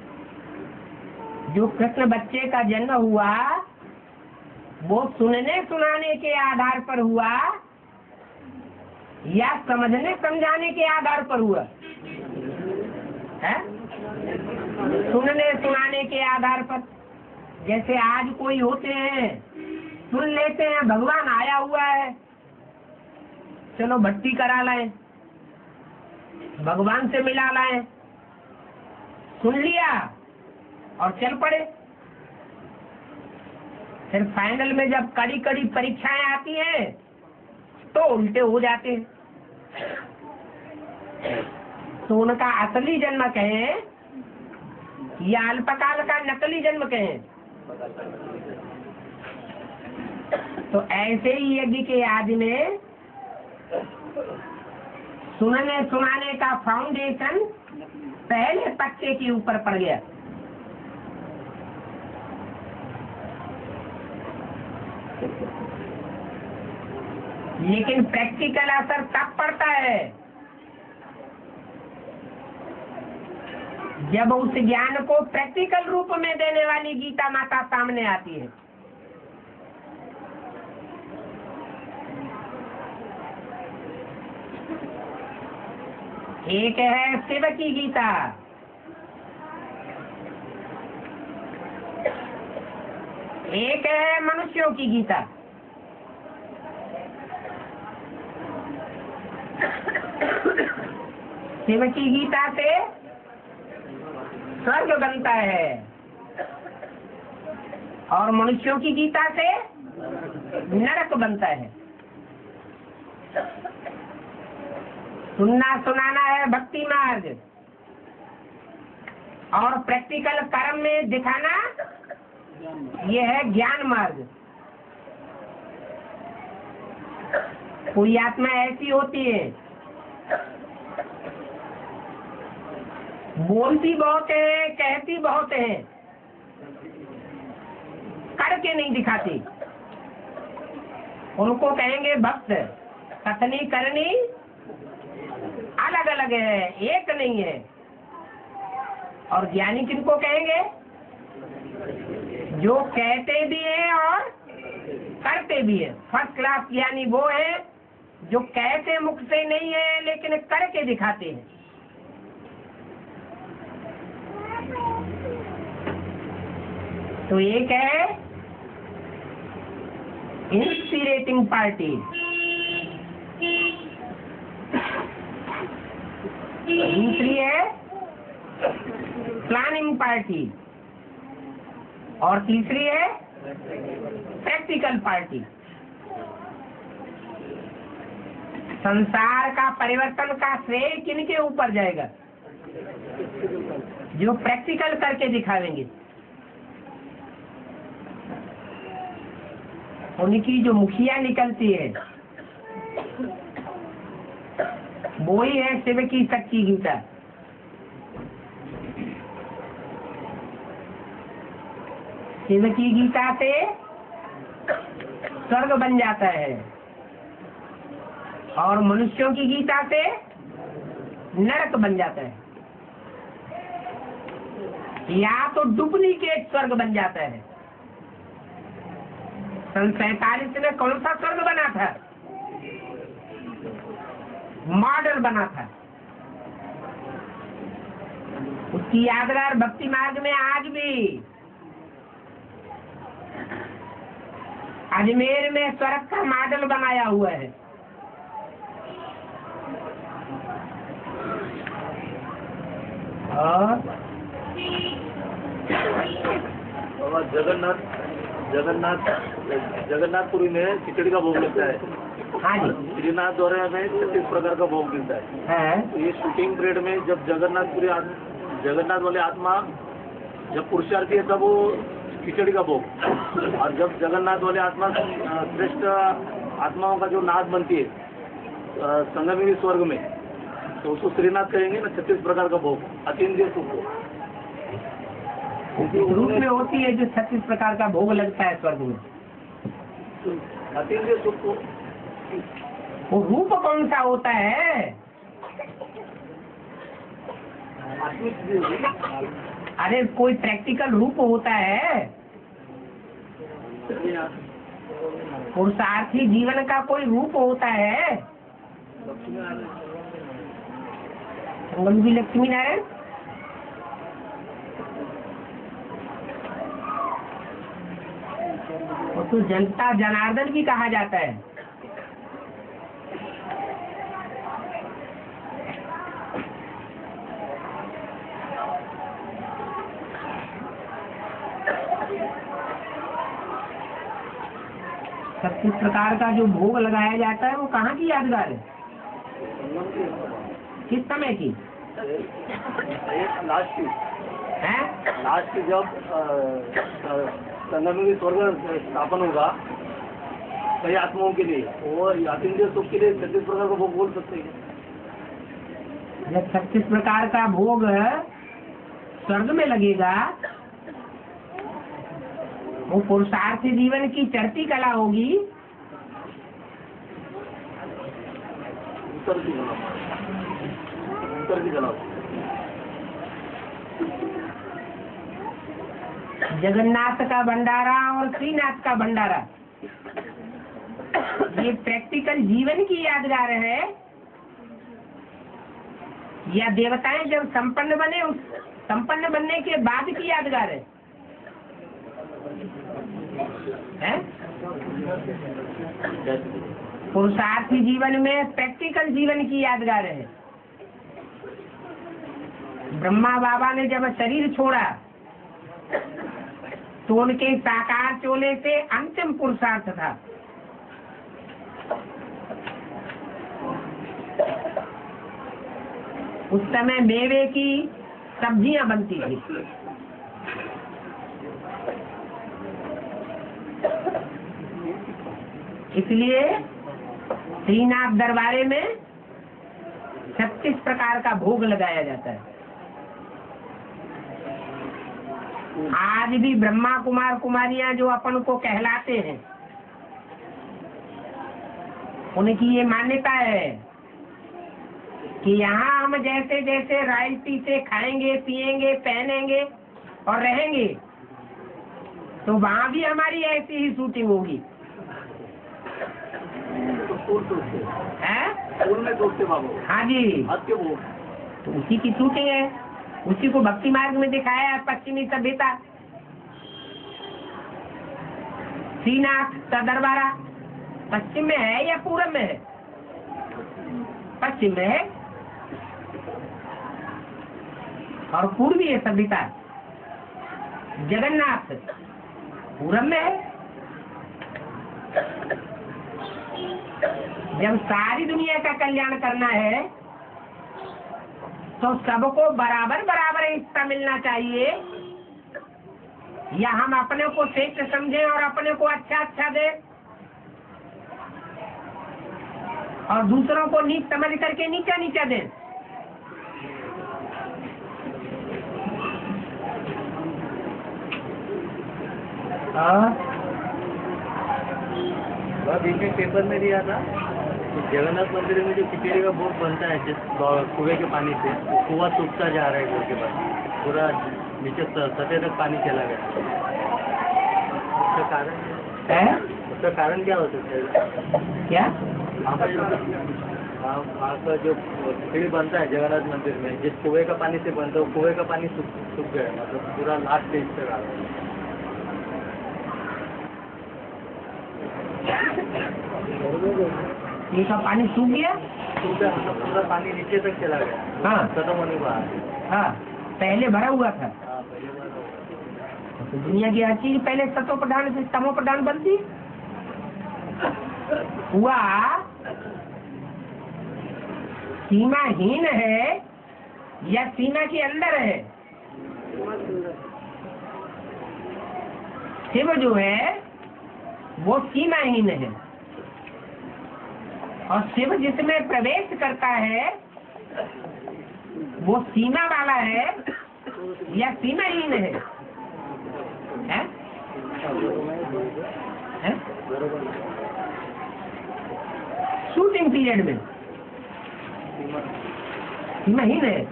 जो कृष्ण बच्चे का जन्म हुआ वो सुनने सुनाने के आधार पर हुआ या समझने समझाने के आधार पर हुआ है? सुनने सुनाने के आधार पर। जैसे आज कोई होते हैं सुन लेते हैं भगवान आया हुआ है, चलो भट्टी करा लाएं, भगवान से मिला लाएं, सुन लिया और चल पड़े। फिर फाइनल में जब कड़ी कड़ी परीक्षाएं आती हैं तो उल्टे हो जाते हैं। तो उनका असली जन्म कहें या अल्पकाल का नकली जन्म कहें, तो ऐसे ही यज्ञ के आदि में सुनने सुनाने का फाउंडेशन पहले पक्के के ऊपर पड़ गया। लेकिन प्रैक्टिकल असर तब पड़ता है जब उस ज्ञान को प्रैक्टिकल रूप में देने वाली गीता माता सामने आती है। एक है शिव की गीता, एक है मनुष्यों की गीता। शिव की गीता से स्वर्ग बनता है और मनुष्यों की गीता से नरक बनता है। सुनना सुनाना है भक्ति मार्ग और प्रैक्टिकल कर्म में दिखाना ये है ज्ञान मार्ग। कोई आत्मा ऐसी होती है बोलती बहुत है, कहती बहुत है, करके नहीं दिखाती। उनको कहेंगे भक्त। कथनी करनी अलग अलग है, एक नहीं है। और ज्ञानी किनको कहेंगे? जो कहते भी हैं और करते भी हैं। फर्स्ट क्लास ज्ञानी वो है जो कहते मुख से नहीं है लेकिन करके दिखाते हैं। तो एक है इंस्पिरेटिंग पार्टी, दूसरी है प्लानिंग पार्टी और तीसरी है प्रैक्टिकल पार्टी। संसार का परिवर्तन का श्रेय किनके ऊपर जाएगा? जो प्रैक्टिकल करके दिखावेंगे। उनकी जो मुखिया निकलती है वो ही है शिव की सच्ची गीता। शिव की गीता से स्वर्ग बन जाता है और मनुष्यों की गीता से नरक बन जाता है, या तो डुप्लीकेट स्वर्ग बन जाता है। सन सैतालीस में कौन सा स्वर्ग बना था? मॉडल बना था। उसकी यादगार भक्ति मार्ग में आज भी अजमेर में स्वर्ग का मॉडल बनाया हुआ है। और और जगन्नाथ जगन्नाथ जगन्नाथपुरी में खिचड़ी का भोग लगता है। हाँ जी, श्रीनाथ द्वारा में छत्तीस प्रकार का भोग मिलता है। है तो ये शूटिंग पीरियड में जब जगन्नाथपुरी आत्म- जगन्नाथ वाले आत्मा जब पुरुषार्थी है तब वो खिचड़ी का भोग, और जब जगन्नाथ वाले आत्मा अ, श्रेष्ठ आत्माओं का जो नाद बनती है अ, संगमी स्वर्ग में, तो उसको श्रीनाथ कहेंगे ना, छत्तीस प्रकार का भोग अतीन्द्रिय सुख को। इस रूप में होती है जो छत्तीस प्रकार का भोग लगता है स्वर्ग में। अतीन्द्रिय सुख को वो रूप कौन सा होता है? अरे कोई प्रैक्टिकल रूप होता है? पुरुषार्थी जीवन का कोई रूप होता है? संगम की लक्ष्मी नारायण, वो तो जनता जनार्दन भी कहा जाता है। छत्तीस प्रकार का जो भोग लगाया जाता है वो कहाँ की यादगार है? किस समय की लास्ट की है? लास्ट की जब संगम स्वर्ग स्थापन होगा कई आत्माओं के लिए, वो अतीन्द्रिय सुख के लिए छत्तीस प्रकार का भोग बोल सकते हैं। जब छत्तीस प्रकार का भोग स्वर्ग में लगेगा, वो पुरुषार्थी जीवन की चढ़ती कला होगी। उत्तर की गला उत्तर की गला जगन्नाथ का भंडारा और श्रीनाथ का भंडारा, ये प्रैक्टिकल जीवन की यादगार है, या देवताएं जब संपन्न बने उस संपन्न बनने के बाद की यादगार है? है? पुरुषार्थी जीवन में प्रैक्टिकल जीवन की यादगार है। ब्रह्मा बाबा ने जब शरीर छोड़ा तो उनके साकार चोले से अंतिम पुरुषार्थ था। उस समय मेवे की सब्जियां बनती थी। इसलिए श्रीनाथ दरबारे में छत्तीस प्रकार का भोग लगाया जाता है। आज भी ब्रह्मा कुमार कुमारियां जो अपन को कहलाते हैं, उनकी ये मान्यता है कि यहाँ हम जैसे जैसे रॉयल्टी से खाएंगे, पिएंगे, पहनेंगे और रहेंगे, तो वहाँ भी हमारी ऐसी ही शूटिंग होगी। है? स्कूल में दोस्ते बाबू। हाँ जी, आज के वो तो उसी की शूटिंग है, उसी को भक्ति मार्ग में दिखाया है पश्चिमी सभ्यता। श्रीनाथ का दरबारा पश्चिम में है या पूरब में है? पश्चिम में है, और पूर्वी है सभ्यता। जगन्नाथ पूरब में है। जब सारी दुनिया का कल्याण करना है तो सबको बराबर बराबर हिस्सा मिलना चाहिए, या हम अपने को श्रेष्ठ समझें और अपने को अच्छा अच्छा दे और दूसरों को नीच समझ करके नीचा नीचा दें। हाँ वह बीच में पेपर में दिया था जगन्नाथ मंदिर में जो खिचड़ी का भोग बनता है जिस कुएं के पानी से, वो कुआं सूखता जा रहा है घर के पास, पूरा नीचे सतह तक पानी चला गया। उसका कारण है उसका कारण क्या हो सकता है? क्या? वहाँ का जो वहाँ का जो खिचड़ी बनता है जगन्नाथ मंदिर में, जिस कुएं का पानी से बनता है, वो कुएं का पानी सूख सूख गया, मतलब पूरा लास्ट स्टेज तक आ गया। ये का पानी सूख गया? सूख गया मतलब पूरा पानी नीचे तक चला गया, हाँ खत्म होने को आ गया। हाँ, पहले भरा हुआ था। हाँ, पहले बार तो दुनिया की हर चीज पहले सतो प्रधान से तमो प्रधान बनती हुआ। सीमाहीन है या सीमा के अंदर है? शिव जो है वो सीमाहीन है, और शिव जिसमें प्रवेश करता है वो सीमा वाला है या सीमाहीन है? है? है? शूटिंग पीरियड में सीमाहीन है।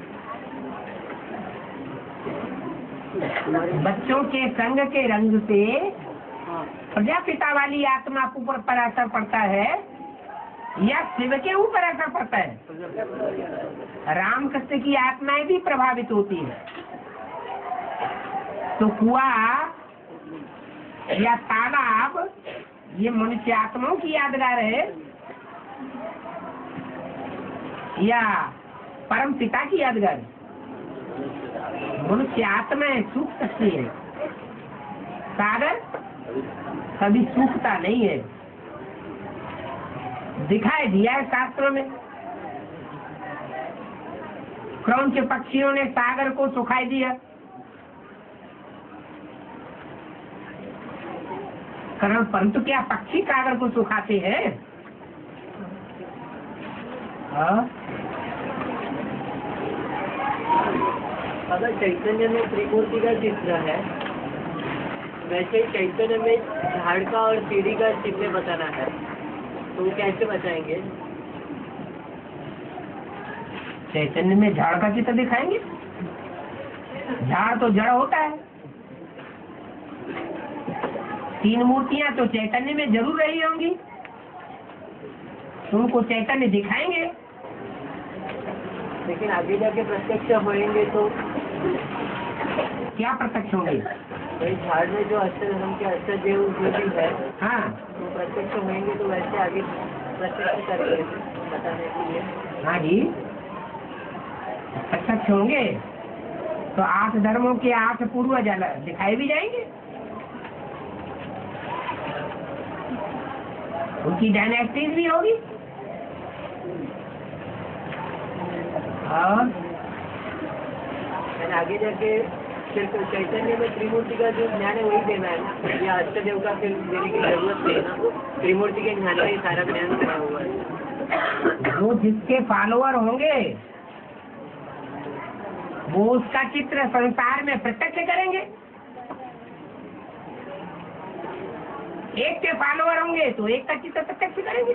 बच्चों के संग के रंग से प्रजापिता वाली आत्मा के ऊपर पर असर पड़ता है या शिव के ऊपर असर पड़ता है? रामकृष्ण की आत्माएं भी प्रभावित होती है। तो कुआं या तालाब ये मनुष्य आत्माओं की यादगार है या परम पिता की यादगार है? मनुष्य आत्माएं सूख सकती है, सागर कभी सूखता नहीं है। दिखाई दिया है शास्त्रों में, क्रौंच पक्षियों ने सागर को सुखाई दिया, कारण परंतु क्या पक्षी सागर को सुखाते हैं? हाँ? अगर चैतन्य में त्रिमूर्ति का चित्र है, वैसे ही चैतन्य में झाड़ का और सीढ़ी का चित्र बताना है, तो वो कैसे बताएंगे? चैतन्य में झाड़ का चित्र दिखाएंगे? झाड़ तो जड़ होता है। तीन मूर्तियां तो चैतन्य में जरूर रही होंगी, तुमको चैतन्य दिखाएंगे। लेकिन आगे जाके प्रत्यक्ष होएंगे तो क्या प्रत्यक्ष होंगे? वही झाड़ में जो अष्टधर्म के अष्टदेव जो भी है, हाँ तो प्रत्यक्ष होएंगे तो वैसे आगे प्रत्यक्ष करेंगे बताने के लिए। हाँ जी, प्रत्यक्ष होंगे तो आठ धर्मों के आठ पूर्वज दिखाई भी जाएंगे, उनकी डायनेस्टीज भी होगी। और आगे जाके सिर्फ चैतन्य में त्रिमूर्ति का जो ज्ञान है वही देना है ना, या अष्टदेव का फिर देने की जरूरत नहीं है ना, त्रिमूर्ति के ज्ञान में ही सारा ज्ञान दिया हुआ है। जो जिसके फॉलोअर होंगे वो उसका चित्र संसार में प्रत्यक्ष करेंगे। एक के फॉलोअर होंगे तो एक का चित्र प्रत्यक्ष करेंगे।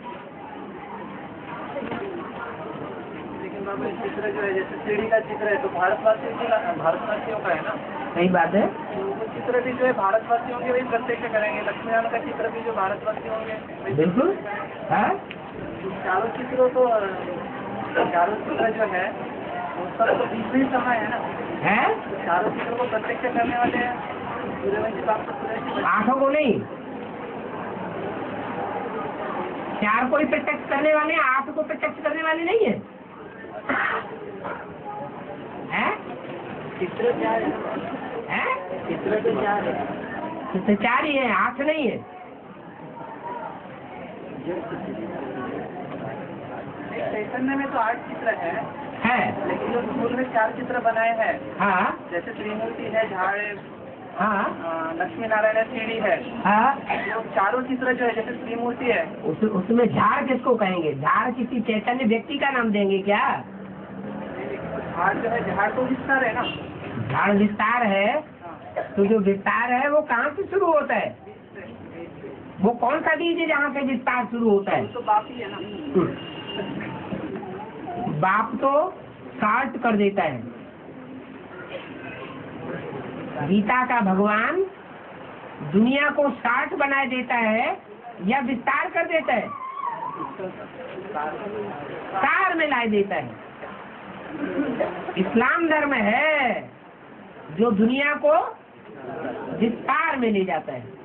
लेकिन बाबा चित्र जो है, जैसे सीढ़ी का चित्र है तो भारतवासियों का भारतवासियों का है ना, सही बात है। तो वो चित्र भी जो है भारतवासी होंगे वही प्रत्यक्ष करेंगे। लक्ष्मी नारायण का चित्र भी जो भारतवासी होंगे वही बिल्कुल। हाँ, चारों चित्रों को चारों चित्र जो है वो सब तो बीच में ही समय है ना, है चारों चित्रों को प्रत्यक्ष करने वाले हैं सूर्यवंशी बाप तो सूर्यवंशी आठों को नहीं, चार को ही प्रत्यक्ष करने वाले, आठ को प्रत्यक्ष करने वाले नहीं है। हैं? चित्र चार हैं? चित्र तो चार है, चित्र चार ही है, आठ नहीं है। चैतन्य में तो आठ चित्र है, है लेकिन जो स्कूल में चार चित्र बनाए हैं, हाँ जैसे त्रिमूर्ति है, झाड़ है, हाँ अ, लक्ष्मी नारायण है, सीढ़ी है, हाँ। जो चारों चित्र जो है जैसे त्रिमूर्ति है, उस, उसमें झाड़ किसको कहेंगे? झाड़ किसी चैतन्य व्यक्ति का नाम देंगे क्या? झाड़ जो है, झाड़ तो विस्तार है ना, झाड़ विस्तार है, तो जो विस्तार है वो कहाँ से शुरू होता है? वो कौन सा बीज है जहाँ से विस्तार शुरू होता है? तो बाप ही है ना। बाप तो शार्ट कर देता है। गीता का भगवान दुनिया को शार्ट बना देता है या विस्तार कर देता है? सार में ला देता है। इस्लाम धर्म है जो दुनिया को विस्तार में ले जाता है।